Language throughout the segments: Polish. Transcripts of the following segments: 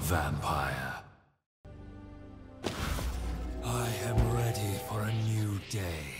vampire. I am ready for a new day.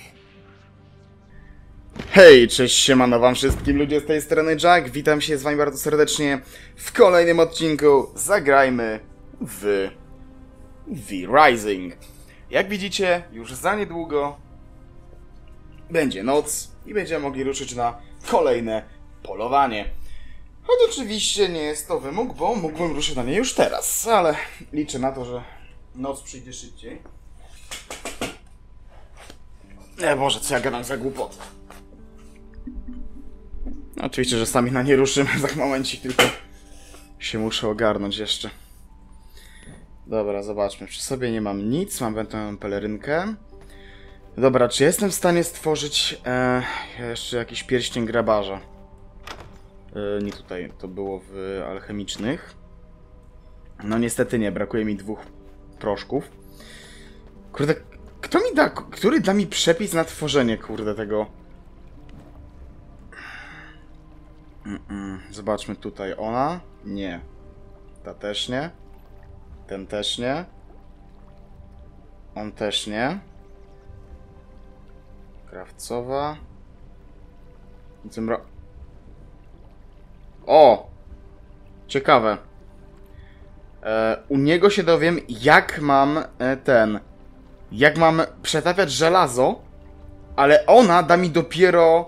Hej, cześć, siemano wam wszystkim ludzie, z tej strony Jack, witam się z wami bardzo serdecznie w kolejnym odcinku. Zagrajmy w V-Rising. Jak widzicie, już za niedługo będzie noc i będziemy mogli ruszyć na kolejne polowanie. Choć oczywiście nie jest to wymóg, bo mógłbym ruszyć na nie już teraz, ale liczę na to, że noc przyjdzie szybciej. Boże, co ja gadam za głupot. No, oczywiście, że sami na nie ruszymy za momencik, tylko się muszę ogarnąć jeszcze. Dobra, zobaczmy. Przy sobie nie mam nic, mam wędrowną pelerynkę. Dobra, czy jestem w stanie stworzyć jeszcze jakiś pierścień grabarza? Nie tutaj, to było w alchemicznych. No niestety nie, brakuje mi 2 proszków. Kurde, kto mi da, który da mi przepis na tworzenie, kurde, tego... Zobaczmy tutaj, ona? Nie. Ta też nie. Ten też nie. On też nie. Krawcowa. O! Ciekawe. U niego się dowiem, jak mam jak mam przetapiać żelazo, ale ona da mi dopiero...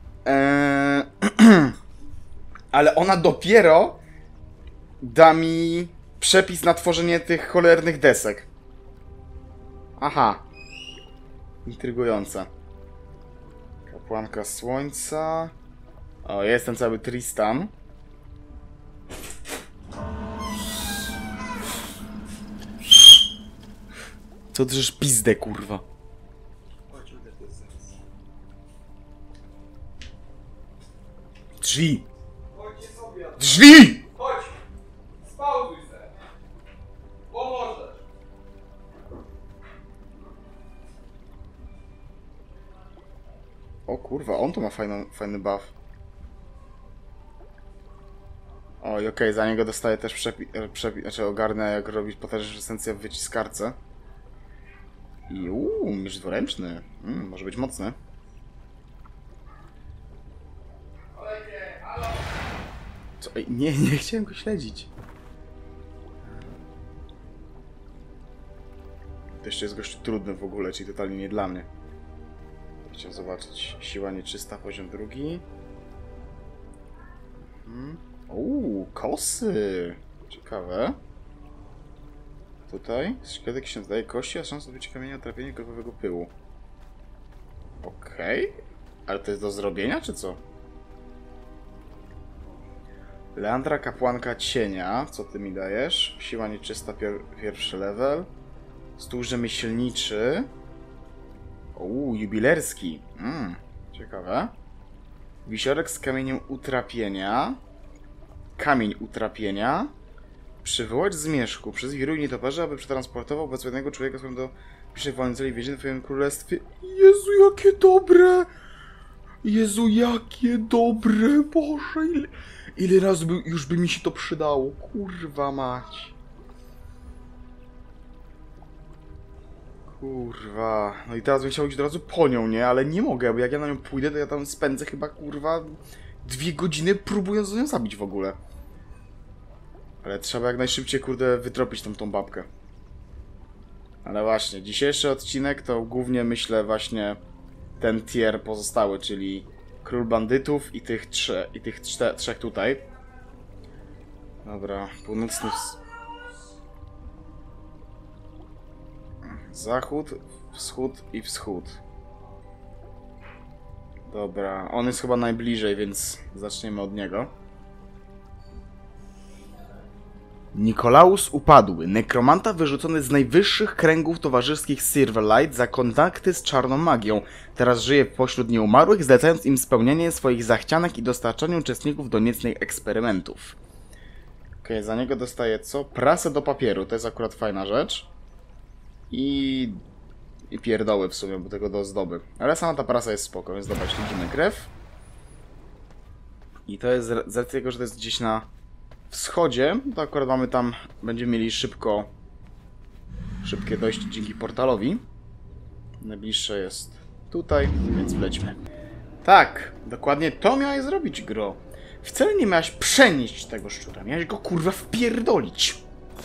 ale ona dopiero da mi przepis na tworzenie tych cholernych desek. Aha. Intrygujące. Kapłanka słońca. O, jestem cały Tristan. Co drzesz pizdę, kurwa? Drzwi! Drzwi! Chodź! Spauzuj se! Pomożesz! O kurwa, on tu ma fajny buff. Oj, okej, za niego dostaję też znaczy ogarnę, jak robić potężną esencję w wyciskarce. I miecz dwuręczny. Może być mocny. Co? Ej, nie chciałem go śledzić. To jeszcze jest gość trudny w ogóle, czyli totalnie nie dla mnie. Chciałem zobaczyć. Siła nieczysta, poziom 2. Kosy! Ciekawe. Tutaj. Szkielet ksiądz daje kości, a szansa zdobycia kamienia trafienia krokowego pyłu. Okej. Ale to jest do zrobienia, czy co? Leandra, kapłanka cienia. Co ty mi dajesz? Siła nieczysta, pierwszy level. Stół rzemieślniczy. Jubilerski. Ciekawe. Wisiorek z kamieniem utrapienia. Kamień utrapienia. Przywołać zmierzchu. Przez wiruj nietoperza, aby przetransportował bezwiednego człowieka swoim do piszej wolniceli więzień w twoim królestwie. Jezu, jakie dobre! Jezu, jakie dobre! Boże, ile razy już by mi się to przydało. Kurwa mać. Kurwa. No i teraz bym chciał iść od razu po nią, nie? Ale nie mogę, bo jak ja na nią pójdę, to ja tam spędzę chyba, kurwa, 2 godziny próbując ją zabić w ogóle. Ale trzeba jak najszybciej, kurde, wytropić tą babkę. Ale właśnie, dzisiejszy odcinek to głównie, myślę, właśnie ten tier pozostały, czyli Król Bandytów i tych trzech tutaj. Dobra, północny... Zachód, wschód i wschód. Dobra, on jest chyba najbliżej, więc zaczniemy od niego. Nikolaus Upadły, nekromanta wyrzucony z najwyższych kręgów towarzyskich Silverlight za kontakty z czarną magią. Teraz żyje pośród nieumarłych, zlecając im spełnienie swoich zachcianek i dostarczanie uczestników do niecnych eksperymentów. Okej, za niego dostaję co? Prasę do papieru, to jest akurat fajna rzecz. I pierdoły w sumie, bo tego do ozdoby. Ale sama ta prasa jest spoko, więc dobra, śledzimy krew. I to jest z racji tego, że to jest gdzieś na wschodzie, to akurat mamy tam, będziemy mieli szybkie dojście dzięki portalowi. Najbliższe jest tutaj, więc wlećmy. Tak, dokładnie to miałeś zrobić, Gro. Wcale nie miałeś przenieść tego szczura, miałeś go kurwa wpierdolić.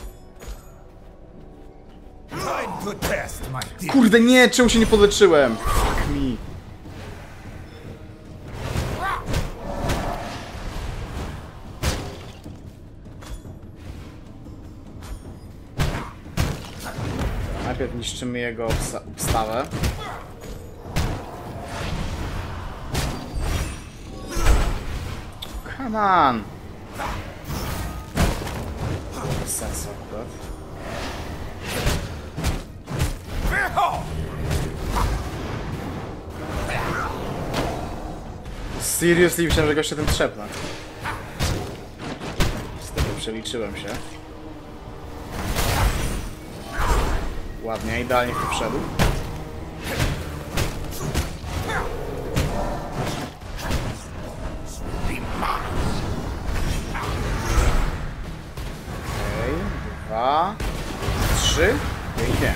Kurde nie, czemu się nie podleczyłem? Fuck me. Najpierw niszczymy jego obstawę. Come on! Bez sensu akurat. Seriously, myślałem, że goście ten trzepnę. Niestety przeliczyłem się. Ładnie, idealnie tu wszedł. Okej, 2, 3, pięknie.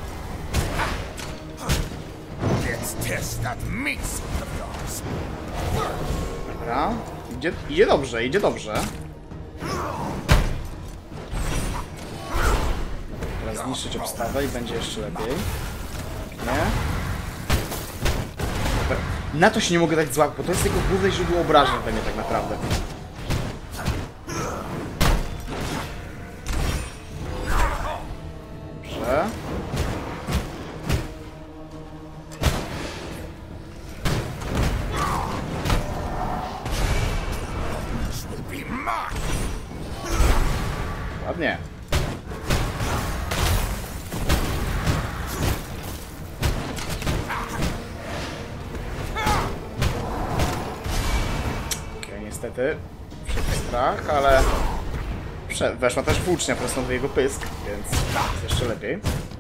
Dobra, idzie dobrze, idzie dobrze. Teraz zniszczyć obstawę i będzie jeszcze lepiej. Nie? Na to się nie mogę dać złapać, bo to jest jego główne źródło obrażeń we mnie tak naprawdę. Dobrze. Ładnie. Okej, niestety wszedł strach, ale weszła też włócznia prosto w jego pysk, więc jest jeszcze lepiej.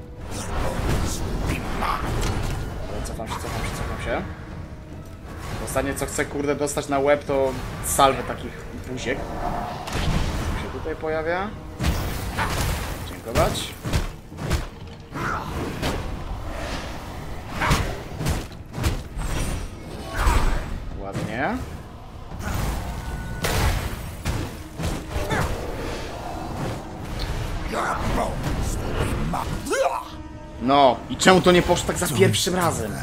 Cofam się. Ostatnie co chcę, kurde, dostać na łeb to salwę takich buziek. Co się tutaj pojawia? Dziękować. Ładnie. No, i czemu to nie poszło tak za pierwszym razem?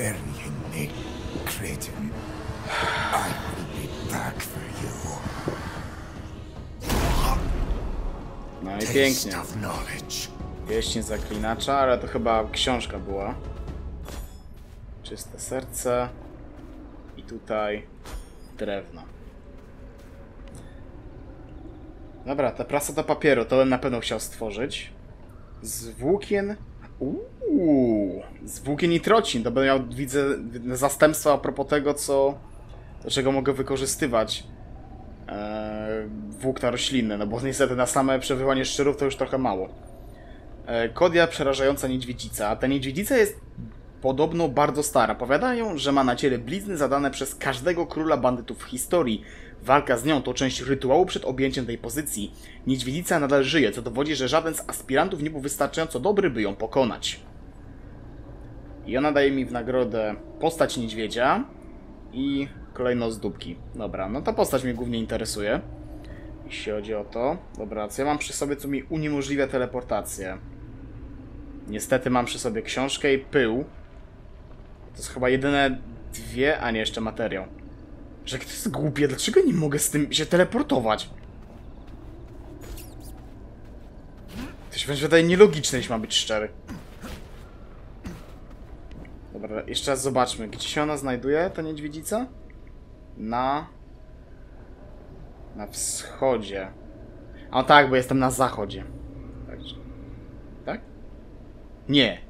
No i pięknie. Pieśń zaklinacza, ale to chyba książka była. Czyste serce. I tutaj drewno. Dobra, ta prasa do papieru, to bym na pewno chciał stworzyć. Z włókien... Z włókien i trocin. To będę miał, widzę, zastępstwo a propos tego, do czego mogę wykorzystywać włókna roślinne. No bo niestety na same przewywanie szczurów to już trochę mało. Kodia przerażająca niedźwiedzica. Ta niedźwiedzica jest podobno bardzo stara. Powiadają, że ma na ciele blizny zadane przez każdego króla bandytów w historii. Walka z nią to część rytuału przed objęciem tej pozycji. Niedźwiedzica nadal żyje, co dowodzi, że żaden z aspirantów nie był wystarczająco dobry, by ją pokonać. I ona daje mi w nagrodę postać niedźwiedzia i kolejno zdóbki. Dobra, no ta postać mnie głównie interesuje, jeśli chodzi o to. Dobra, co ja mam przy sobie, co mi uniemożliwia teleportację? Niestety mam przy sobie książkę i pył. To jest chyba jedyne dwie, a nie, jeszcze materiał. Że to jest głupie, dlaczego nie mogę z tym się teleportować? To się wydaje nielogiczne, jeśli mam być szczery. Dobra, jeszcze raz zobaczmy, gdzie się ona znajduje, ta niedźwiedzica? Na wschodzie. A tak, bo jestem na zachodzie. Także. Tak? Nie.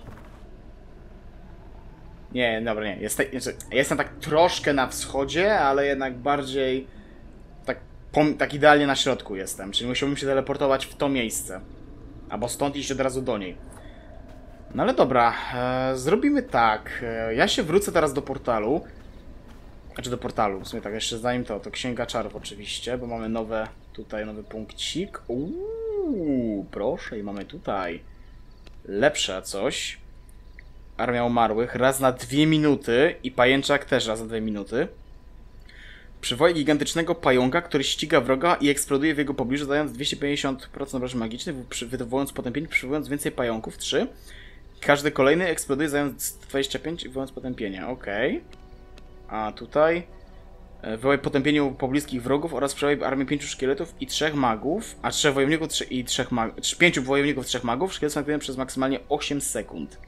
Nie, dobra, nie. Jestem tak troszkę na wschodzie, ale jednak bardziej tak idealnie na środku jestem. Czyli musiałbym się teleportować w to miejsce. Albo stąd iść od razu do niej. No ale dobra, zrobimy tak. Ja się wrócę teraz do portalu. Znaczy do portalu. W sumie tak, jeszcze zanim to Księga Czarów oczywiście, bo mamy nowy punkcik. Proszę, i mamy tutaj lepsze coś. Armia umarłych raz na 2 minuty i pajęczak też raz na 2 minuty. Przywołaj gigantycznego pająka, który ściga wroga i eksploduje w jego pobliżu, dając 250% obrażeń magicznych, wywołując potępienie, przywołując więcej pająków. 3. Każdy kolejny eksploduje, dając 25 i wywołując potępienie. Okej. A tutaj wywołaj potępienie u pobliskich wrogów oraz przywołaj armię 5 szkieletów i 3 magów, a 3 wojowników i 5 wojowników, 3 magów. Szkielet są aktywne przez maksymalnie 8 sekund.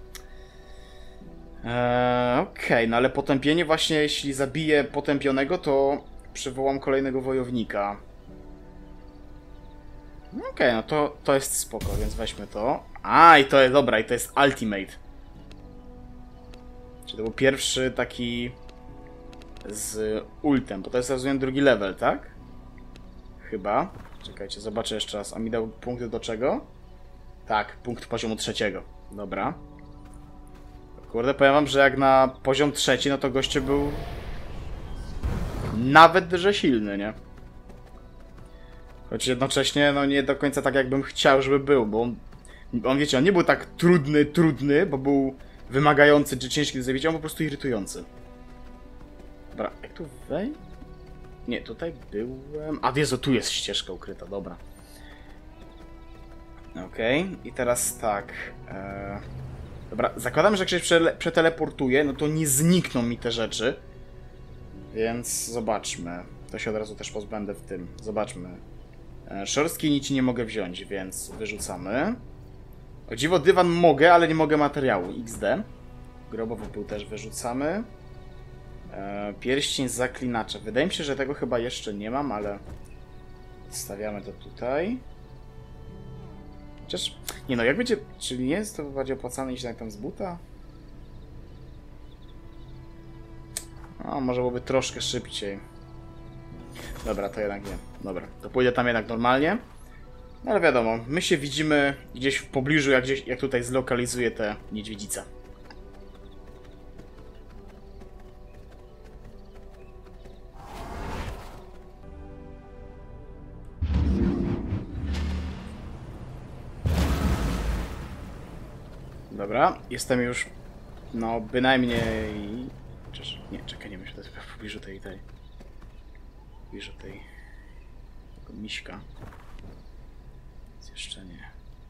Okej, no ale potępienie właśnie, jeśli zabiję potępionego, to przywołam kolejnego wojownika. Okej, no to jest spoko, więc weźmy to. I to jest, dobra, i to jest Ultimate. Czyli to był pierwszy taki z ultem, bo to jest, rozumiem, drugi level, tak? Chyba. Czekajcie, zobaczę jeszcze raz. A mi dał punkty do czego? Tak, punkt poziomu 3. Dobra. Kurde, powiem wam, że jak na poziom 3, no to goście był nawet że silny, nie? Choć jednocześnie, no nie do końca tak, jakbym chciał, żeby był, bo on wiecie, on nie był tak trudny, bo był wymagający czy ciężki do zabicia, on był po prostu irytujący. Dobra, jak tu wejść? Nie, tutaj byłem... A, Jezu, tu jest ścieżka ukryta, dobra. Okej, i teraz tak... Dobra, zakładam, że jak się przeteleportuje, no to nie znikną mi te rzeczy. Więc zobaczmy. To się od razu też pozbędę w tym. Zobaczmy. Szorstkiej nici nie mogę wziąć, więc wyrzucamy. O dziwo, dywan mogę, ale nie mogę materiału. XD. Grobowy pył też wyrzucamy. Pierścień zaklinacza. Wydaje mi się, że tego chyba jeszcze nie mam, ale... Stawiamy to tutaj. Chociaż... Nie no, jak będzie... Czyli nie jest to bardziej opłacane niż tam z buta? O, może byłoby troszkę szybciej. Dobra, to jednak nie. Dobra, to pójdę tam jednak normalnie. No ale wiadomo, my się widzimy gdzieś w pobliżu, jak tutaj zlokalizuję tę niedźwiedzicę. Dobra, jestem już, no bynajmniej... Chociaż, nie, czekaj, nie myślę, to jest w pobliżu tej... tego miśka. Więc jeszcze nie.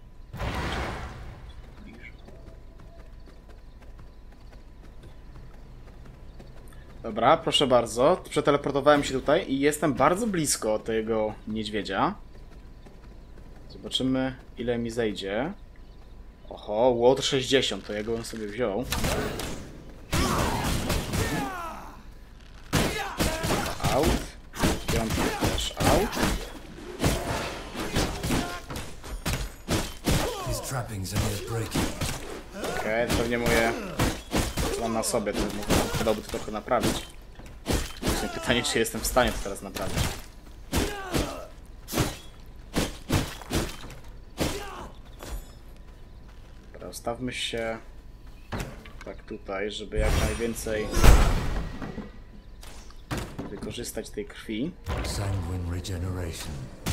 Dobra, proszę bardzo. Przeteleportowałem się tutaj i jestem bardzo blisko tego niedźwiedzia. Zobaczymy, ile mi zejdzie. Oho, Łotr 60, to ja go bym sobie wziął. Out. Piątki też out. Okej, to pewnie moje... Mam na sobie, to dałoby to trochę naprawić. Właśnie pytanie, czy jestem w stanie to teraz naprawić. Dobra, ustawmy się tak tutaj, żeby jak najwięcej wykorzystać tej krwi. Sanguine regeneration.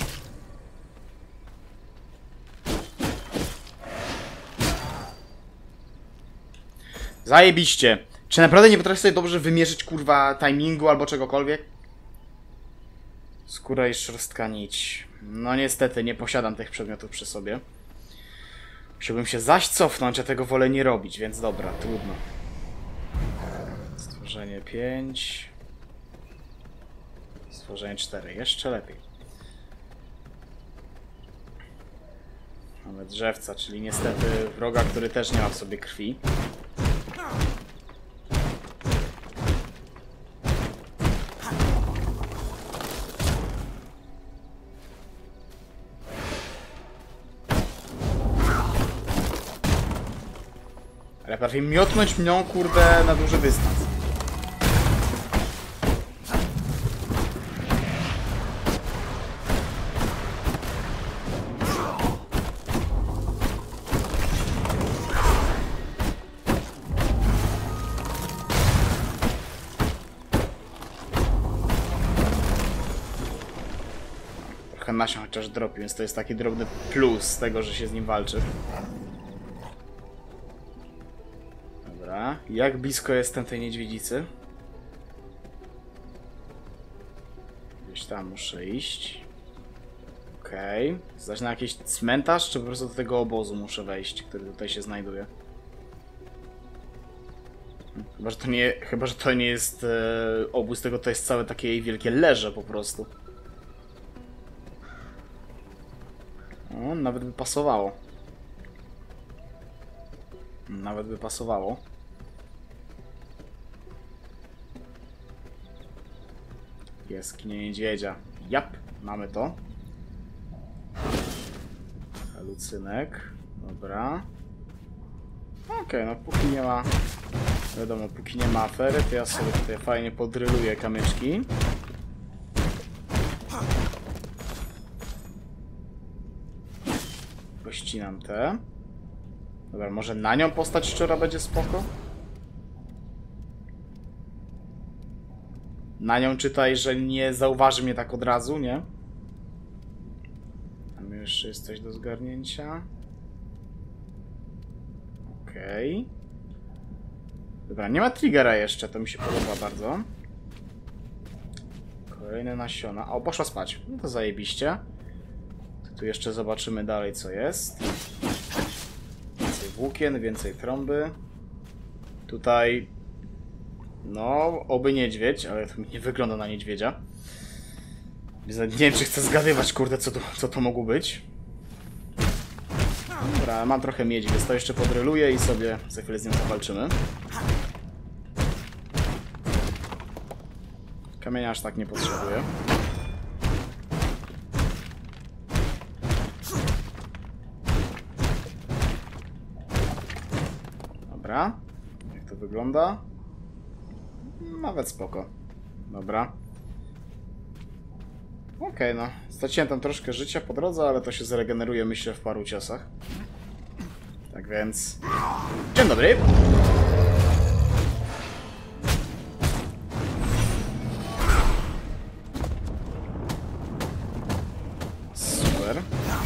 Zajebiście! Czy naprawdę nie potrafię sobie dobrze wymierzyć, kurwa, timingu albo czegokolwiek? Skóra i szorstka nić. No niestety, nie posiadam tych przedmiotów przy sobie. Musiałbym się zaś cofnąć, a tego wolę nie robić, więc dobra, trudno. Stworzenie 5. Stworzenie 4. Jeszcze lepiej. Mamy drzewca, czyli niestety wroga, który też nie ma w sobie krwi. Ale prawie miotnąć mną, kurde, na duży dystans. trochę nasion chociaż dropi, więc to jest taki drobny plus tego, że się z nim walczy. Dobra, jak blisko jestem tej niedźwiedzicy? Gdzieś tam muszę iść. Okej. Zdać na jakiś cmentarz, czy po prostu do tego obozu muszę wejść, który tutaj się znajduje? Chyba, że to nie jest obóz, tego to jest całe takie wielkie leże po prostu. O, nawet by pasowało. Nawet by pasowało. Jaskinia niedźwiedzia. Jap, mamy to. Halucynek. Dobra. Okej, no póki nie ma... Wiadomo, póki nie ma afery, to ja sobie tutaj fajnie podryluję kamyczki. Pościnam te. Dobra, może na nią postać szczura będzie spoko? Na nią czytaj, że nie zauważy mnie tak od razu, nie? Tam jeszcze jest coś do zgarnięcia. Okej. Dobra, nie ma triggera jeszcze, to mi się podoba bardzo. Kolejne nasiona. O, poszła spać. No to zajebiście. Tu jeszcze zobaczymy dalej, co jest. Więcej włókien, więcej trąby. Tutaj... No, oby niedźwiedź, ale to nie wygląda na niedźwiedzia. Nie wiem, czy chcę zgadywać, kurde, co to mogło być. Dobra, mam trochę miedzi, więc to jeszcze podryluję i sobie za chwilę z nim zawalczymy. Kamienia aż tak nie potrzebuję. Dobra. Jak to wygląda? Nawet spoko. Dobra. Okej, no. Straciłem tam troszkę życia po drodze, ale to się zregeneruje, myślę, w paru ciosach. Tak więc... Dzień dobry! Super.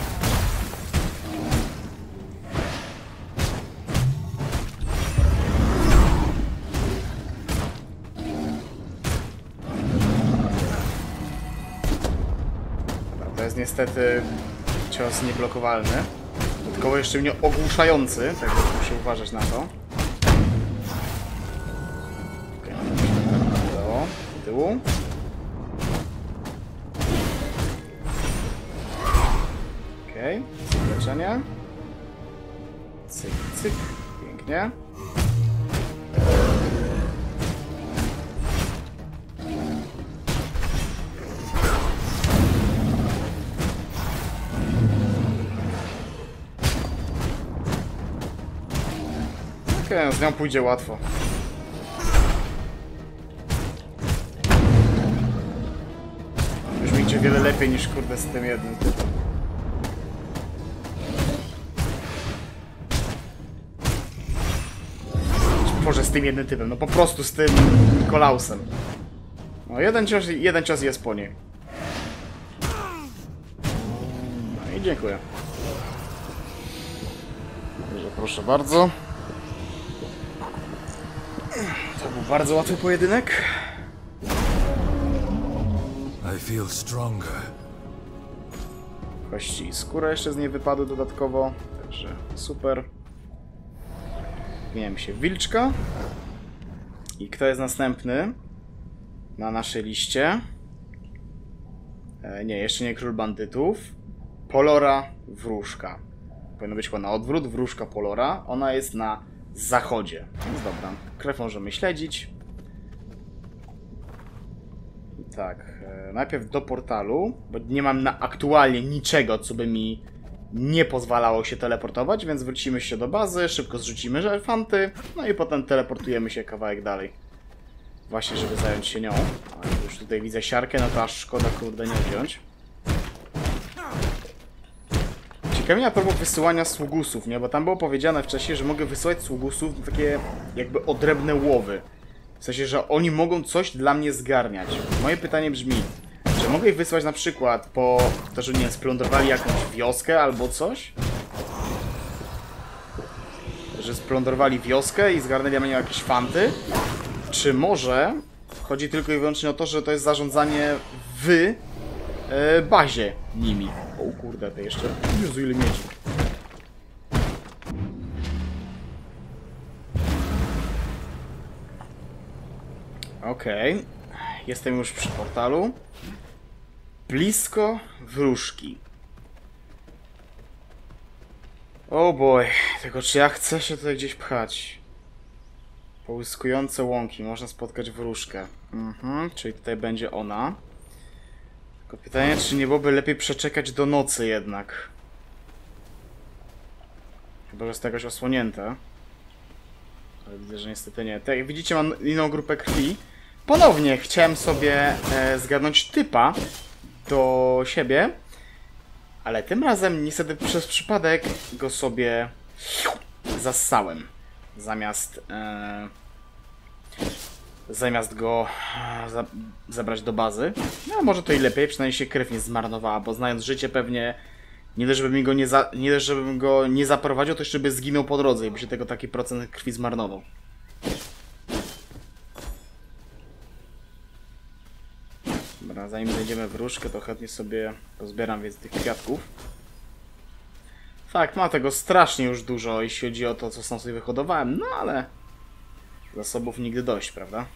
To jest niestety cios nieblokowalny. Dodatkowo jeszcze mnie ogłuszający, tak więc muszę uważać na to. Okej, udało. Do tyłu. Okej, leczenie. Cyk, cyk. Pięknie. Okej, z nią pójdzie łatwo. Już mi idzie wiele lepiej niż kurde z tym jednym typem. Boże, z tym jednym typem, no po prostu z tym Nikolausem. No jeden cios jest po niej. No i dziękuję. Dobrze, proszę bardzo. To był bardzo łatwy pojedynek. I feel stronger. Kości i skóra jeszcze z niej wypadły dodatkowo, także super. Zmieniamy się w wilczka. I kto jest następny na naszej liście? Nie, jeszcze nie król bandytów. Polora Wróżka. Powinno być chyba na odwrót. Wróżka Polora. Ona jest na zachodzie. Więc dobra, krew możemy śledzić. I tak, najpierw do portalu, bo nie mam aktualnie niczego, co by mi nie pozwalało się teleportować, więc wrócimy się do bazy, szybko zrzucimy żelfanty, no i potem teleportujemy się kawałek dalej. Właśnie, żeby zająć się nią. Ale już tutaj widzę siarkę, no to aż szkoda, kurde, nie wziąć. Ciekawie mnie a propos wysyłania sługusów, nie? Bo tam było powiedziane wcześniej, że mogę wysyłać sługusów na takie jakby odrębne łowy. W sensie, że oni mogą coś dla mnie zgarniać. Moje pytanie brzmi, czy Że mogę ich wysłać na przykład po to, że nie wiem, splądrowali jakąś wioskę albo coś? Że splądrowali wioskę i zgarnęli na nią jakieś fanty? Czy może chodzi tylko i wyłącznie o to, że to jest zarządzanie w bazie nimi? O kurde, to jeszcze... Jezu, ile miedzi. Okej. Jestem już przy portalu. Blisko wróżki. O boy. Tylko czy ja chcę się tutaj gdzieś pchać? Połyskujące łąki. Można spotkać wróżkę. Czyli tutaj będzie ona. Tylko pytanie, czy nie byłoby lepiej przeczekać do nocy jednak? Chyba, że jest to jakoś osłonięte. Ale widzę, że niestety nie. Tak jak widzicie, mam inną grupę krwi. Ponownie chciałem sobie zgarnąć typa do siebie. Ale tym razem niestety przez przypadek go sobie zassałem. Zamiast go zabrać do bazy. No może to i lepiej, przynajmniej się krew nie zmarnowała, bo znając życie pewnie nie dość, żebym go nie zaprowadził, to jeszcze by zginął po drodze i by się tego taki procent krwi zmarnował. Dobra, zanim zejdziemy wróżkę, to chętnie sobie pozbieram więcej tych kwiatków. Fakt, ma tego strasznie już dużo, jeśli chodzi o to, co sam sobie wyhodowałem, no ale zasobów nigdy dość, prawda?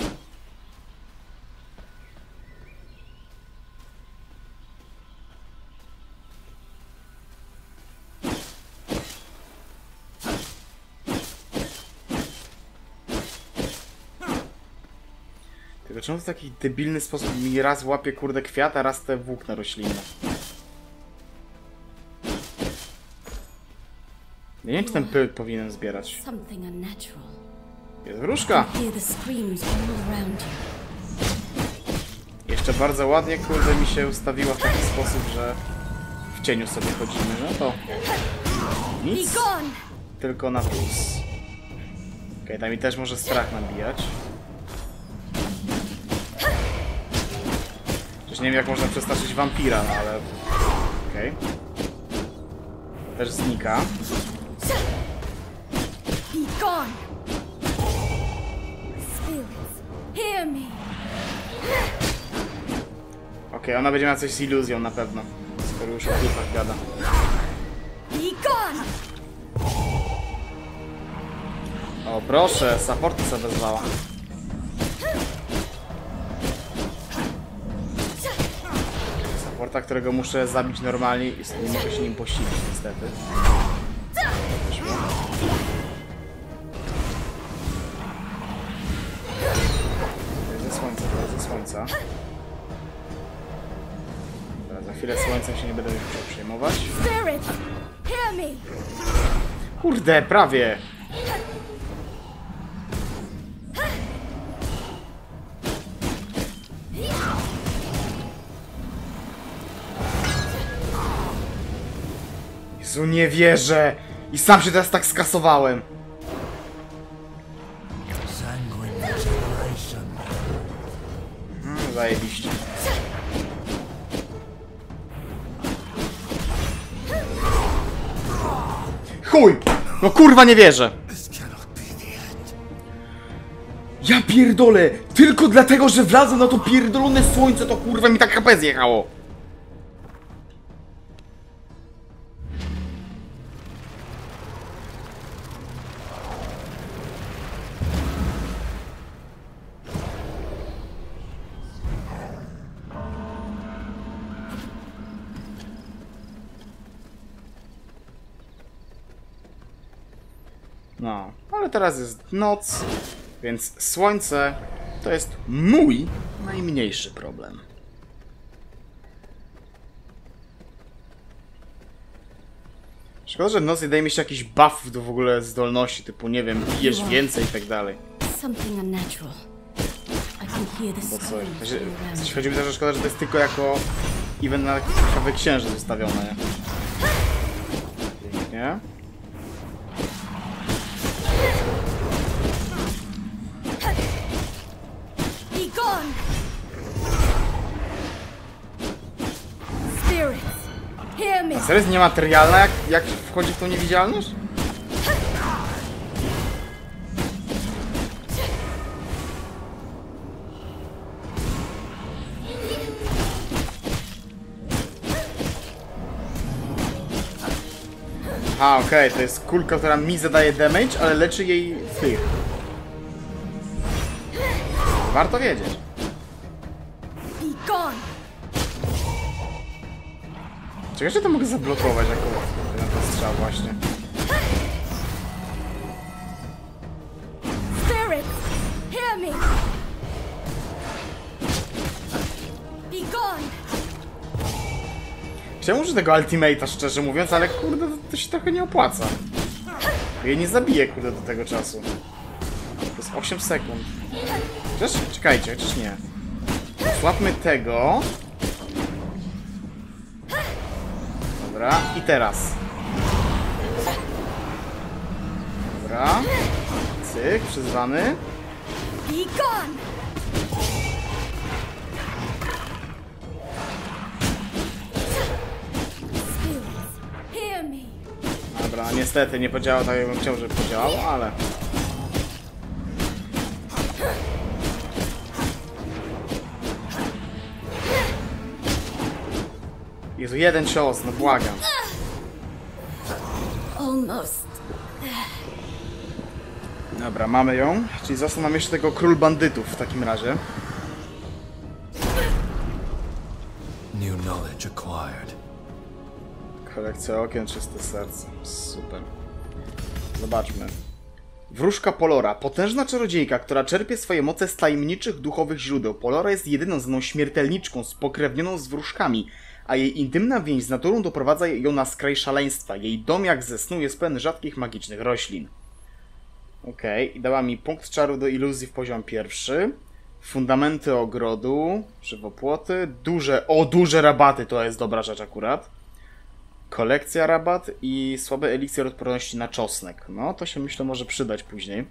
Tylko czemu w taki debilny sposób mi raz łapie kurde kwiat, a raz te włókna roślinne? Ja nie wiem, czy ten pył powinienem zbierać. Jest wróżka! Jeszcze bardzo ładnie, kurde, mi się ustawiła w taki sposób, że w cieniu sobie chodzimy. No to nic, tylko na plus. Okej, tam mi też może strach nabijać. Przecież nie wiem, jak można przestraszyć wampira, no ale... Okej. Też znika. Okej, ona będzie miała coś z iluzją na pewno. Skoro już o duchach gada. O proszę, supporty sobie wezwała. Supporta, którego muszę zabić normalnie i nie mogę się nim posilić niestety. Ze słońca, ze słońca. Za chwilę słońcem się nie będę musiał przejmować. Kurde, prawie! Jezu, nie wierzę! I sam się teraz tak skasowałem! Zajebiście. Chuj! No kurwa nie wierzę! Ja pierdolę! Tylko dlatego, że wlazłem na to pierdolone słońce, to kurwa mi tak HP zjechało! No, ale teraz jest noc, więc słońce to jest mój najmniejszy problem. Szkoda, że w nocy daje mi się jakiś buff do w ogóle zdolności, typu nie wiem, bijesz więcej i tak dalej. Bo co? Chodzi mi też, że szkoda, że to jest tylko jako event na krwawy księżyc wystawione, nie? Pięknie. Spirits, hear me. Serio jest niematerialna, jak wchodzi w tą niewidzialność? A, okej, to jest kulka, która mi zadaje damage, ale leczy jej tych. Warto wiedzieć. Be gone. Czekaj, że to mogę zablokować jako ten strzał właśnie. Spirits, hear me. Be gone. Chciałem użyć tego ultimate'a, szczerze mówiąc, ale kurde, to się trochę nie opłaca. Ja nie zabiję, kurde, do tego czasu. To jest 8 sekund. Chociaż, czekajcie, chociaż nie. Złapmy tego. Dobra, i teraz. Dobra. Cyk, przyzwany. Be gone. Spirits, hear me. Dobra, niestety nie podziałał tak, jakbym chciał, żeby podziałało, ale... Jezu, jeden cios, no błagam. Almost. Dobra, mamy ją. Czyli został nam jeszcze tego król bandytów w takim razie. New knowledge acquired. Kolekcja okien, czyste serce. Super. Zobaczmy. Wróżka Polora. Potężna czarodziejka, która czerpie swoje moce z tajemniczych duchowych źródeł. Polora jest jedyną znaną śmiertelniczką spokrewnioną z wróżkami, a jej intymna więź z naturą doprowadza ją na skraj szaleństwa. Jej dom jak ze snu jest pełen rzadkich magicznych roślin. Okej, i dała mi punkt czaru do iluzji w poziom pierwszy. Fundamenty ogrodu, żywopłoty, duże rabaty, to jest dobra rzecz akurat. Kolekcja rabat i słaby eliksir odporności na czosnek. No, to się myślę może przydać później.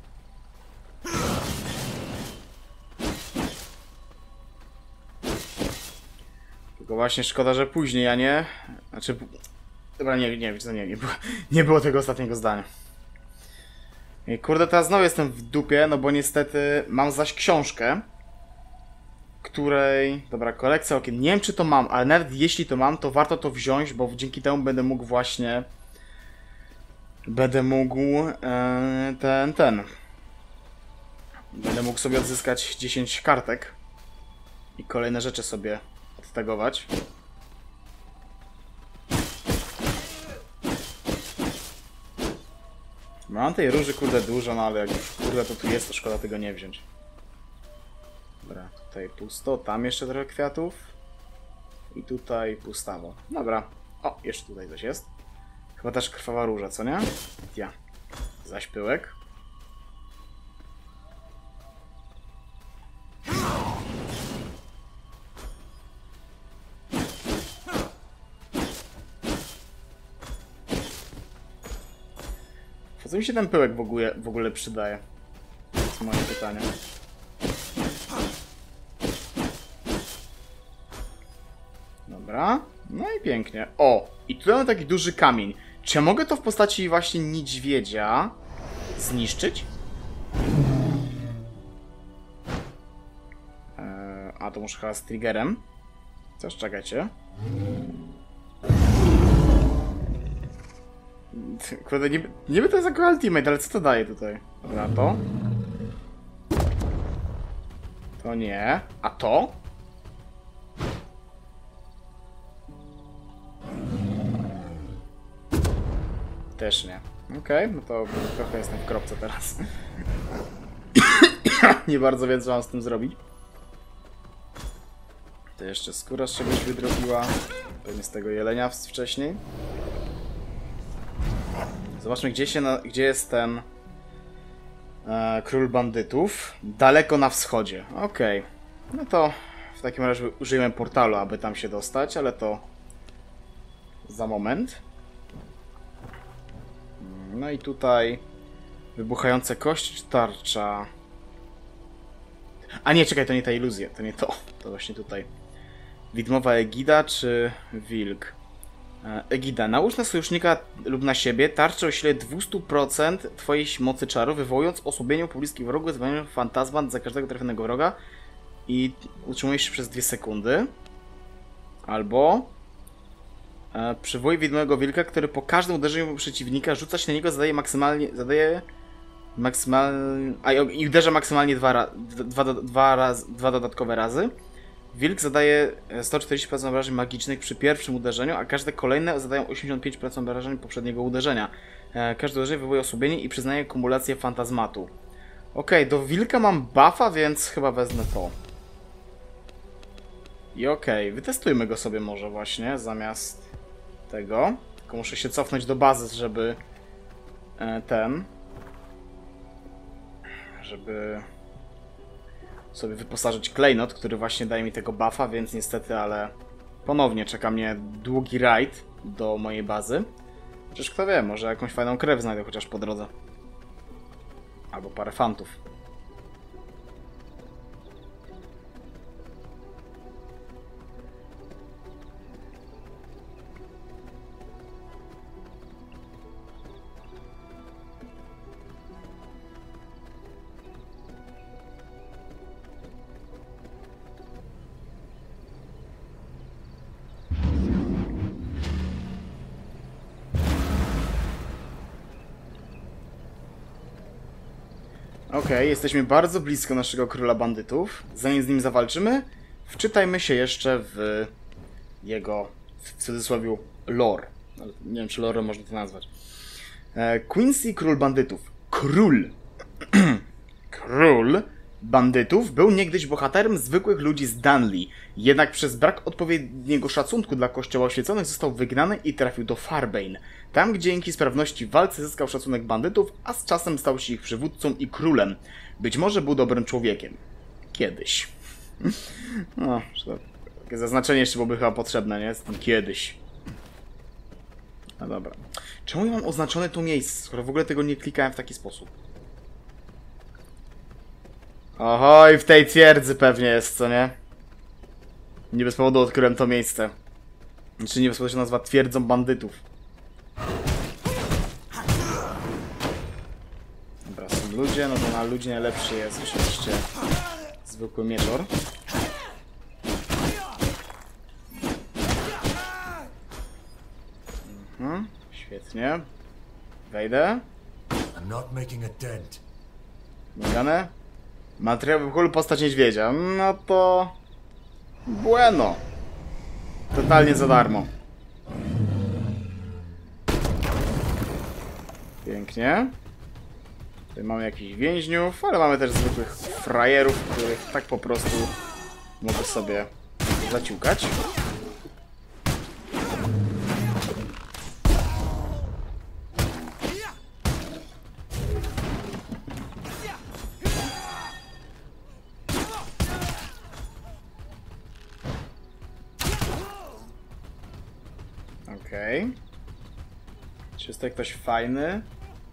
Tylko właśnie szkoda, że później, a nie... Znaczy... Dobra, nie było tego ostatniego zdania. I kurde, teraz znowu jestem w dupie, no bo niestety mam zaś książkę, której... Dobra, kolekcja okien. Nie wiem, czy to mam, ale nawet jeśli to mam, to warto to wziąć, bo dzięki temu będę mógł właśnie... Będę mógł... Będę mógł sobie odzyskać 10 kartek i kolejne rzeczy sobie odtagować. Mam tej róży, kurde, dużo, no ale jak już, kurde, to tu jest, to szkoda tego nie wziąć. Dobra, tutaj pusto, tam jeszcze trochę kwiatów. I tutaj pustawo. Dobra. O, jeszcze tutaj coś jest. Chyba też krwawa róża, co nie? Ja. Zaś pyłek. Po co mi się ten pyłek w ogóle przydaje? To jest moje pytanie. Dobra. No i pięknie. O! I tutaj mam taki duży kamień. Czy ja mogę to w postaci właśnie niedźwiedzia zniszczyć? A to muszę chyba z triggerem. Coś, czekajcie. Kurde, niby to jest jako ultimate, ale co to daje tutaj? Dobra, to. To nie. A to? Też nie. Okej, no to trochę jestem w kropce teraz. Nie bardzo wiem, co mam z tym zrobić. To jeszcze skóra z czegoś wydrobiła. Pewnie z tego jelenia wcześniej. Zobaczmy, gdzie jest ten król bandytów. Daleko na wschodzie. Okej. No to w takim razie użyjemy portalu, aby tam się dostać, ale to za moment. No i tutaj wybuchające kości czy tarcza. A nie, czekaj, to nie ta iluzja, to nie to. To właśnie tutaj. Widmowa Egida czy wilk? Egida. Nałóż na sojusznika lub na siebie tarczę o sile 200% twojej mocy czaru, wywołując osłabienie pobliskich wrogów, zwalniając fantazmat za każdego trafionego wroga i utrzymujesz się przez 2 sekundy. Albo przywołuj widmowego wilka, który po każdym uderzeniu przeciwnika rzuca się na niego, i uderza maksymalnie 2 dodatkowe razy. Wilk zadaje 140% obrażeń magicznych przy pierwszym uderzeniu, a każde kolejne zadają 85% obrażeń poprzedniego uderzenia. Każde uderzenie wywołuje osłabienie i przyznaje kumulację fantazmatu. Okej, do wilka mam buffa, więc chyba wezmę to. I okej, wytestujmy go sobie może właśnie zamiast tego. Tylko muszę się cofnąć do bazy, żeby żeby sobie wyposażyć klejnot, który właśnie daje mi tego buffa, więc niestety, ale ponownie czeka mnie długi rajd do mojej bazy. Przecież kto wie, może jakąś fajną krew znajdę chociaż po drodze. Albo parę fantów. Okej, jesteśmy bardzo blisko naszego króla bandytów. Zanim z nim zawalczymy, wczytajmy się jeszcze w jego, w cudzysłowie, lore. Nie wiem, czy lore można to nazwać. Quincy, król bandytów. Król! Król bandytów był niegdyś bohaterem zwykłych ludzi z Dunley. Jednak przez brak odpowiedniego szacunku dla kościoła oświeconych został wygnany i trafił do Farbane. Tam, gdzie dzięki sprawności w walce zyskał szacunek bandytów, a z czasem stał się ich przywódcą i królem. Być może był dobrym człowiekiem. Kiedyś. No, takie zaznaczenie jeszcze byłoby chyba potrzebne, nie? Z tym kiedyś. No dobra. Czemu ja mam oznaczone to miejsce, skoro w ogóle tego nie klikałem w taki sposób? Oho, i w tej twierdzy pewnie jest, co nie? Nie bez powodu odkryłem to miejsce. Znaczy nie bez powodu się nazywa twierdzą bandytów. Dobra, są ludzie, no to na ludzi najlepszy jest oczywiście zwykły mieczor. Świetnie. Wejdę. I'm not making a dent. Mówione? Materiał wybuchu lub postać niedźwiedzia. No to... bueno. Totalnie za darmo. Pięknie. Tutaj mamy jakichś więźniów, ale mamy też zwykłych frajerów, których tak po prostu mogę sobie zaciukać. Okej. Czy jest tutaj ktoś fajny?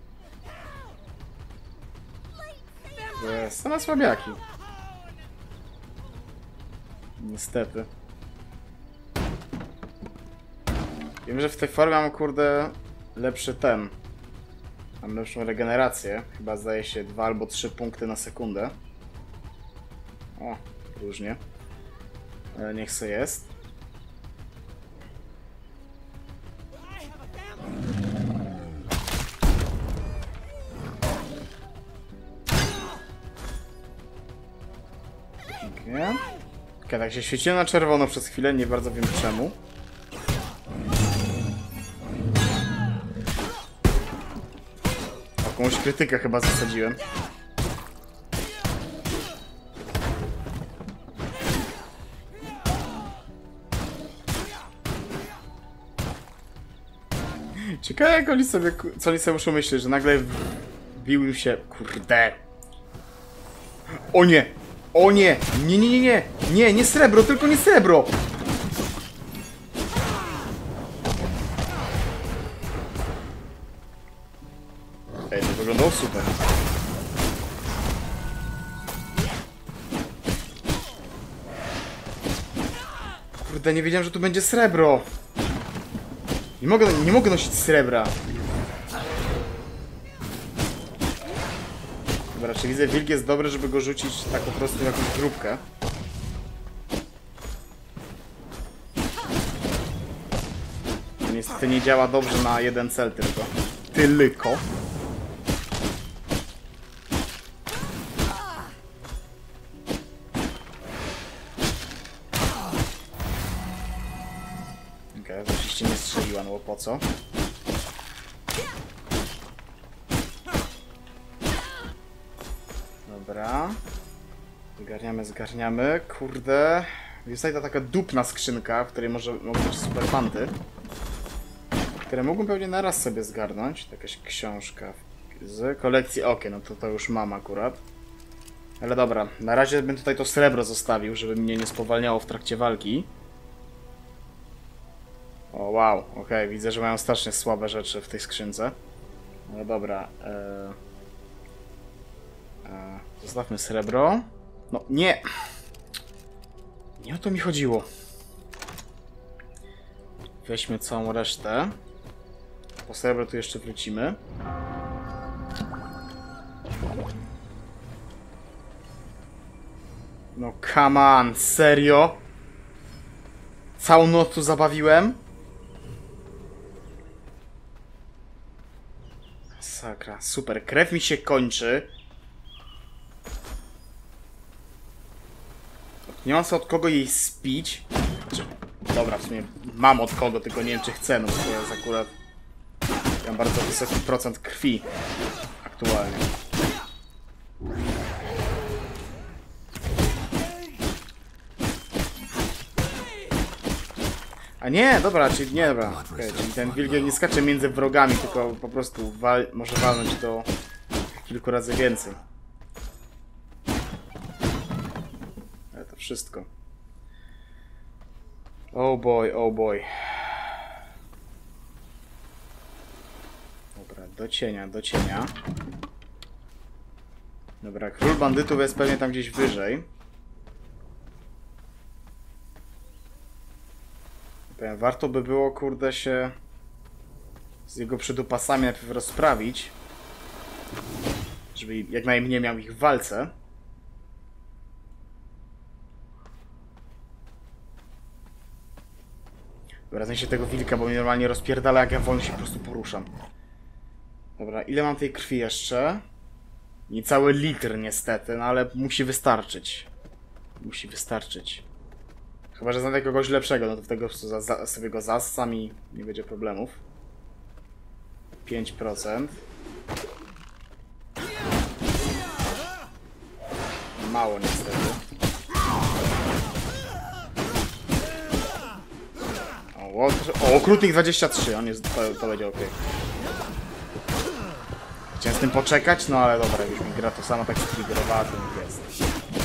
Same słabiaki. Niestety. Wiem, że w tej formie mam, kurde, lepszy ten. Mam lepszą regenerację. Chyba zdaje się 2 albo 3 punkty na sekundę. O, różnie. Ale niech co jest. Pięknie. Okay, tak się świeciło na czerwono przez chwilę, nie bardzo wiem czemu. Jakąś krytykę chyba zasadziłem. Ciekawe jak oni sobie, co oni sobie muszą myśleć, że nagle wbił im się, kurde. O nie! O nie! Nie, nie, nie, nie! Nie, nie srebro, tylko nie srebro! Ej, to wyglądało super. Kurde, nie wiedziałem, że tu będzie srebro. Nie mogę nosić srebra. Dobra, czy widzę, wilk jest dobry, żeby go rzucić tak po prostu w jakąś grupkę. To niestety nie działa dobrze na jeden cel tylko. Tylko. Okej, oczywiście nie strzeliła, no bo po co? Dobra. Zgarniamy. Kurde. Jest tutaj ta taka dupna skrzynka, w której mogą być super fanty. Które mógłbym pewnie naraz sobie zgarnąć. To jakaś książka z kolekcji. Okej, no to już mam akurat. Ale dobra, na razie bym tutaj to srebro zostawił, żeby mnie nie spowalniało w trakcie walki. O wow, okej, widzę, że mają strasznie słabe rzeczy w tej skrzynce. No dobra, zostawmy srebro. No nie! Nie o to mi chodziło. Weźmy całą resztę. Po srebro tu jeszcze wrócimy. No come on, serio? Całą noc tu zabawiłem? Sakra, super, krew mi się kończy. Nie mam od kogo jej spić. Dobra, w sumie mam od kogo, tylko nie wiem czy chcę, no bo to jest akurat... Ja mam bardzo wysoki procent krwi aktualnie. A nie, dobra, czyli nie, dobra. Okay, czyli ten wilgiel nie skacze między wrogami, tylko po prostu może walnąć do kilku razy więcej. Ale to wszystko. Oh boy, oh boy. Dobra, do cienia, do cienia. Dobra, król bandytów jest pewnie tam gdzieś wyżej. Warto by było, kurde, się z jego przydupasami najpierw rozprawić, żeby jak najmniej miał ich w walce. Dobra, się tego wilka, bo mnie normalnie rozpierdala, jak ja wolno się po prostu poruszam. Dobra, ile mam tej krwi jeszcze? Niecały litr niestety, no ale musi wystarczyć. Musi wystarczyć. Chyba że znajdę kogoś lepszego, no to tego sobie go zassam i nie będzie problemów. 5%. Mało niestety. O, okrutnik 23, on jest, to będzie ok. Chciałem z tym poczekać, no ale dobra, już mi gra to samo tak striggerowała, to już jest.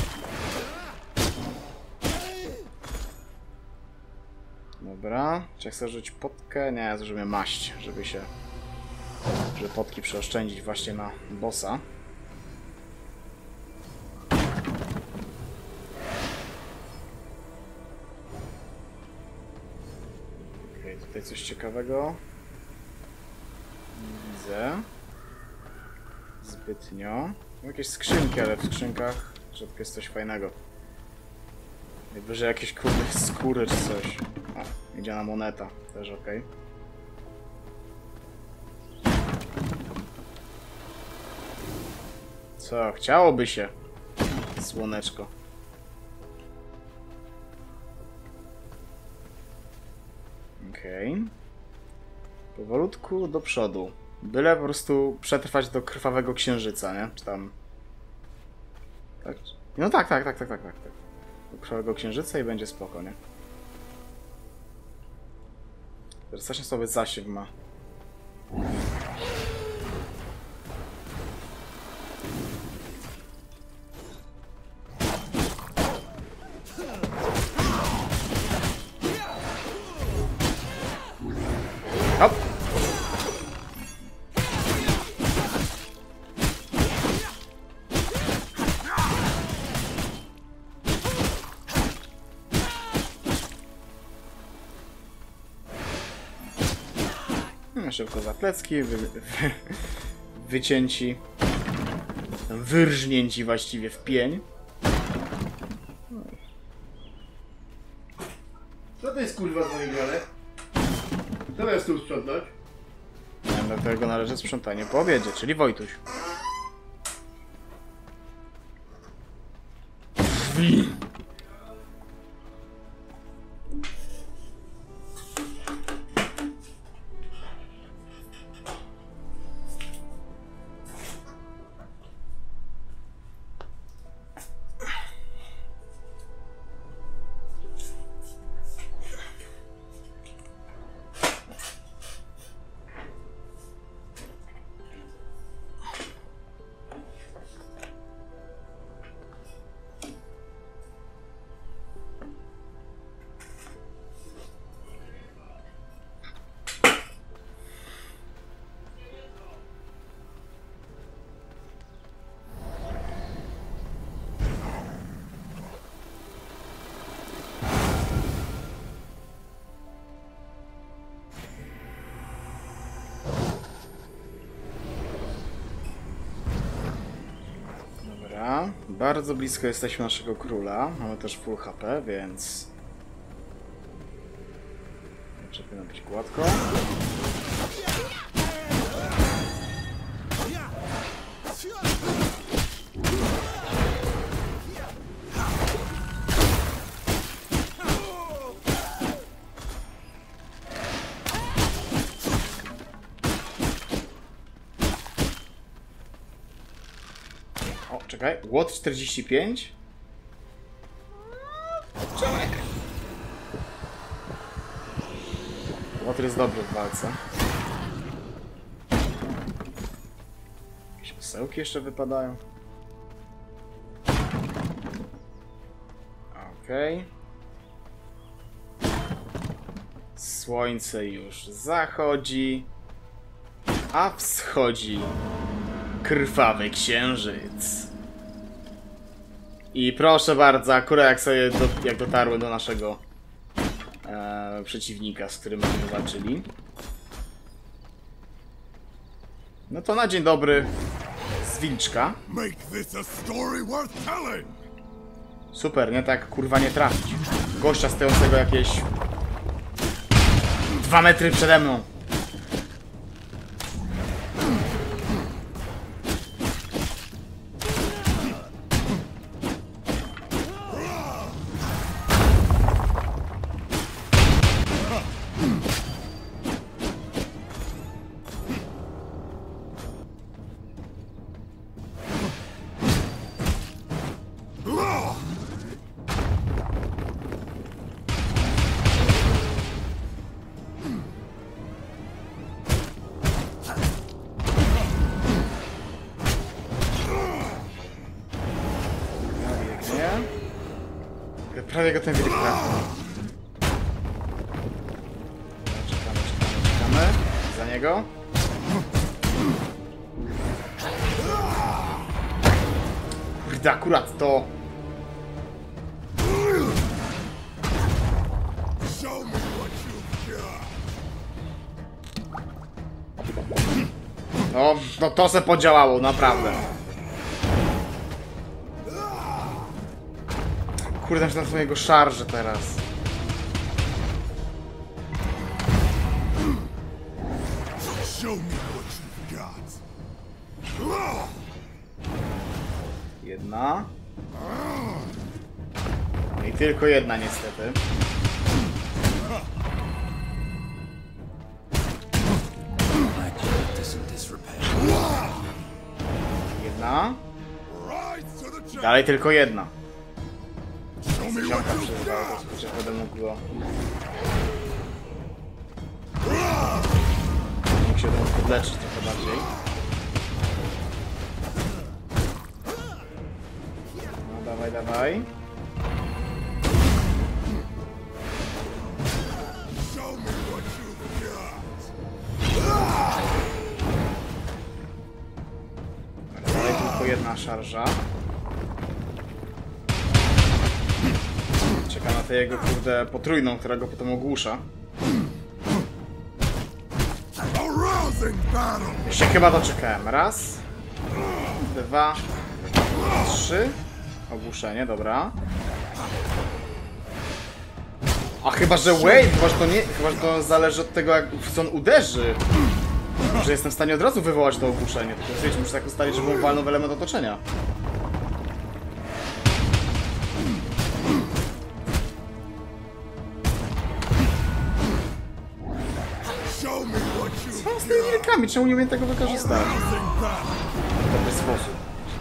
Dobra, czy chcę rzucić potkę? Nie, zużyję maść, żeby potki przeoszczędzić właśnie na bossa. Okej, tutaj coś ciekawego. Nie widzę. Zbytnio. Jakieś skrzynki, ale w skrzynkach rzadko jest coś fajnego. Najwyżej jakieś kurde skóry czy coś. O, miedziana moneta, też ok. Co? Chciałoby się. Słoneczko. Okej. Powolutku do przodu. Byle po prostu przetrwać do krwawego księżyca, nie? Czy tam... Tak? No tak. Do krwawego księżyca i będzie spoko, nie? Strasznie sobie zasięg ma. Hop! Szybko za plecki, wycięci. Wyrżnięci właściwie w pień. Co to jest kurwa z mojej grane? Co jest tu sprzątać? Dlatego należy sprzątanie po obiedzie, czyli Wojtuś. Drzwi! Bardzo blisko jesteśmy naszego króla. Mamy też full HP, więc... powinno być gładko. O, czekaj. Łot 45? Łotr jest dobry w walce. Jakieś posełki jeszcze wypadają. Okej. Słońce już zachodzi, a wschodzi krwawy księżyc. I proszę bardzo, akurat jak sobie jak dotarłem do naszego przeciwnika, z którym będziemy walczyli. No to na dzień dobry z Wilczka. Super, nie tak kurwa nie trafić. Gościa stojącego jakieś 2 metry przede mną. Prawie go ten wilk trafił. Czekamy. Za niego. Kurde, akurat to... No to se podziałało, naprawdę. Kurde, na swojego szarże teraz. Jedna. I tylko jedna niestety. Jedna. Dalej tylko jedna. Ziomka przeżywało, chociaż będę mógł go... Mógł się do podleczyć trochę bardziej. No dawaj, dawaj. Dalej tylko jedna szarża. Czeka na tę jego kurde potrójną, która go potem ogłusza. Jeszcze chyba doczekałem. Raz, 2, 3. Ogłuszenie, dobra. A chyba, że wait, chyba, że to zależy od tego, jak w co on uderzy. Że jestem w stanie od razu wywołać to ogłuszenie. Tylko wiecie, muszę tak ustalić, żeby on walnął w element otoczenia. Co z tymi wilkami? Czemu nie umiem tego wykorzystać? W dobry sposób.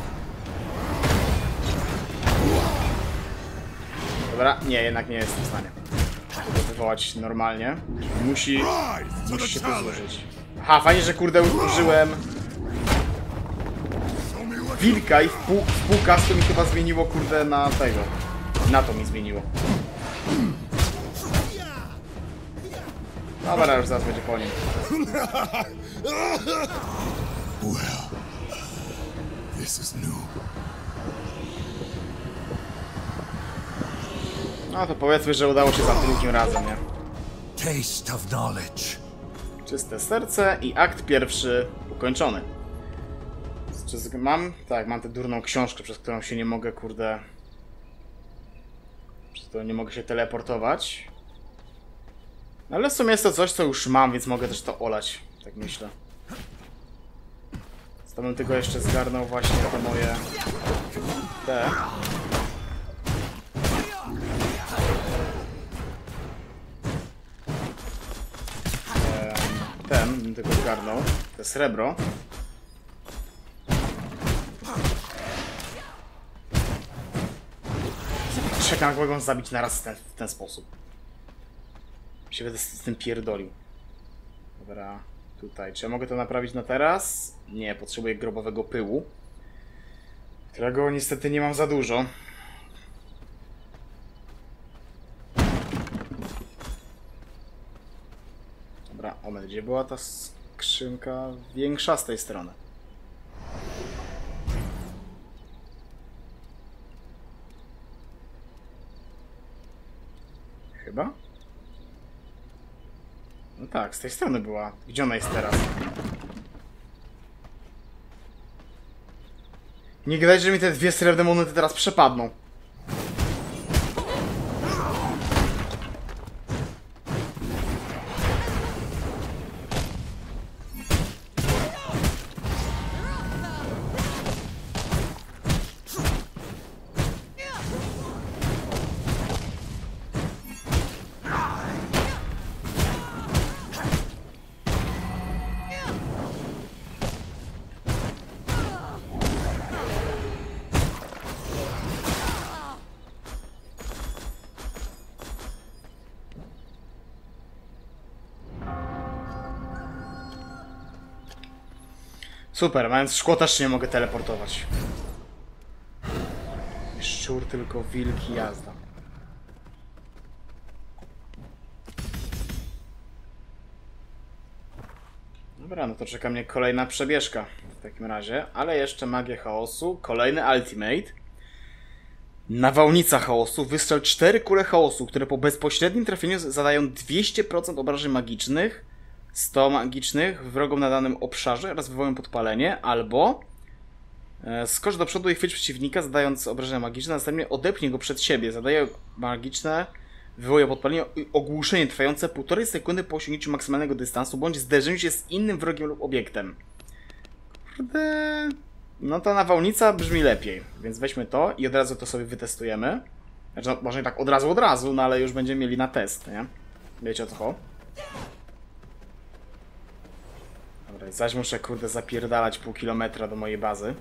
Dobra, nie, jednak nie jestem w stanie tego wywołać normalnie. Musi się to zużyć. Aha, fajnie, że kurde użyłem wilka i w pół kastu mi chyba zmieniło kurde na tego. Na to mi zmieniło. Dobra, już zaraz będzie po nim. Well, this is new. No to powiedzmy, że udało się za drugim razem, nie? Taste of knowledge. Czyste serce i akt pierwszy ukończony. Czy mam? Tak, mam tę durną książkę, przez którą się nie mogę, kurde... Przez którą nie mogę się teleportować. Ale w sumie jest to coś, co już mam, więc mogę też to olać. Tak myślę. To bym tylko jeszcze zgarnął właśnie te moje... Te. Ten bym tylko zgarnął. Te srebro. Czekam, jak mogą zabić naraz w ten sposób. Się będę z tym pierdolił. Dobra, tutaj. Czy ja mogę to naprawić na teraz? Nie, potrzebuję grobowego pyłu. Którego niestety nie mam za dużo. Dobra, moment, gdzie była ta skrzynka większa z tej strony? Chyba? No tak, z tej strony była. Gdzie ona jest teraz? Nie gadaj, że mi te dwie srebrne monety teraz przepadną. Super, mając szkło też nie mogę teleportować. Szczur, tylko wilki, jazda. Dobra, no to czeka mnie kolejna przebieżka w takim razie, ale jeszcze magię chaosu, kolejny ultimate. Nawałnica chaosu, wystrzel 4 kule chaosu, które po bezpośrednim trafieniu zadają 200% obrażeń magicznych, 100 magicznych wrogom na danym obszarze oraz wywołują podpalenie, albo skocz do przodu i chwyć przeciwnika, zadając obrażenia magiczne, następnie odepnij go przed siebie, zadaje magiczne, wywołuje podpalenie i ogłuszenie trwające 1,5 sekundy po osiągnięciu maksymalnego dystansu, bądź zderzeniu się z innym wrogiem lub obiektem. Kurde... No ta nawałnica brzmi lepiej, więc weźmy to i od razu to sobie wytestujemy. Znaczy, no, może nie tak od razu, no ale już będziemy mieli na test, nie? Wiecie o co chodzi? Dobra, zaś muszę, kurde, zapierdalać pół kilometra do mojej bazy.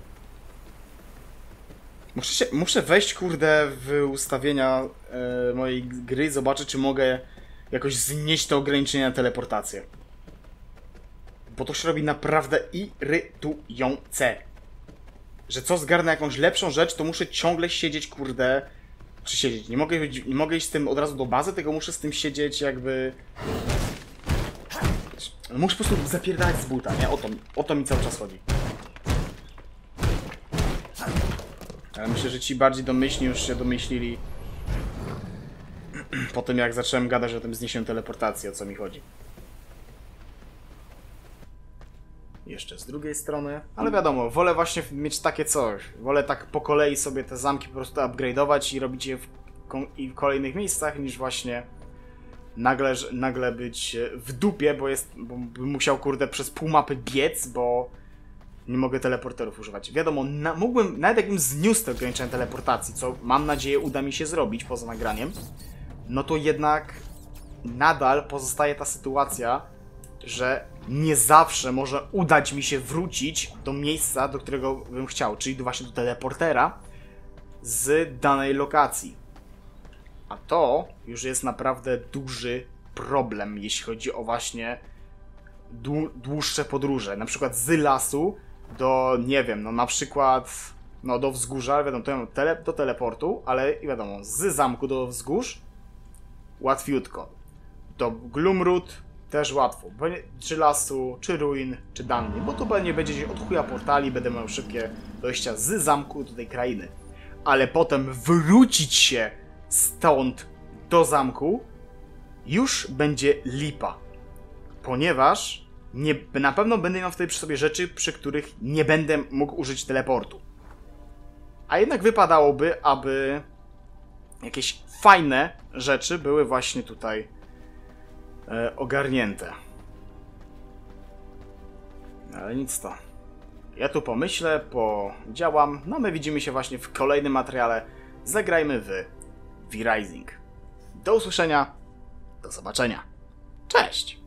Muszę wejść, kurde, w ustawienia mojej gry i zobaczyć, czy mogę jakoś znieść te ograniczenia na teleportację. Bo to się robi naprawdę irytujące. Że co zgarnę jakąś lepszą rzecz, to muszę ciągle siedzieć, kurde... Czy siedzieć? Nie mogę iść z tym od razu do bazy, tylko muszę z tym siedzieć jakby... Muszę po prostu zapierdalać z buta, nie? O to mi cały czas chodzi. Ale myślę, że ci bardziej domyślni już się domyślili po tym, jak zacząłem gadać o tym zniesieniu teleportacji, o co mi chodzi. Jeszcze z drugiej strony. Ale wiadomo, wolę właśnie mieć takie coś. Wolę tak po kolei sobie te zamki po prostu upgrade'ować i robić je w kolejnych miejscach, niż właśnie nagle być w dupie, bo bym musiał, kurde, przez pół mapy biec, bo nie mogę teleporterów używać. Wiadomo, mógłbym, nawet jakbym zniósł te ograniczenia teleportacji, co mam nadzieję uda mi się zrobić poza nagraniem, no to jednak nadal pozostaje ta sytuacja, że nie zawsze może udać mi się wrócić do miejsca, do którego bym chciał, czyli właśnie do teleportera z danej lokacji. A to już jest naprawdę duży problem, jeśli chodzi o właśnie dłuższe podróże. Na przykład z lasu do, nie wiem, no na przykład no do wzgórza, wiadomo, do teleportu, ale wiadomo, z zamku do wzgórz łatwiutko. Do Glumrud też łatwo. Czy lasu, czy ruin, czy Danny, bo to nie będzie od chuja portali, będę miał szybkie dojścia z zamku do tej krainy. Ale potem wrócić się stąd do zamku już będzie lipa. Ponieważ na pewno będę miał wtedy przy sobie rzeczy, przy których nie będę mógł użyć teleportu. A jednak wypadałoby, aby jakieś fajne rzeczy były właśnie tutaj ogarnięte. Ale nic to. Ja tu pomyślę, podziałam, no my widzimy się właśnie w kolejnym materiale. Zagrajmy w V-Rising. Do usłyszenia, do zobaczenia. Cześć!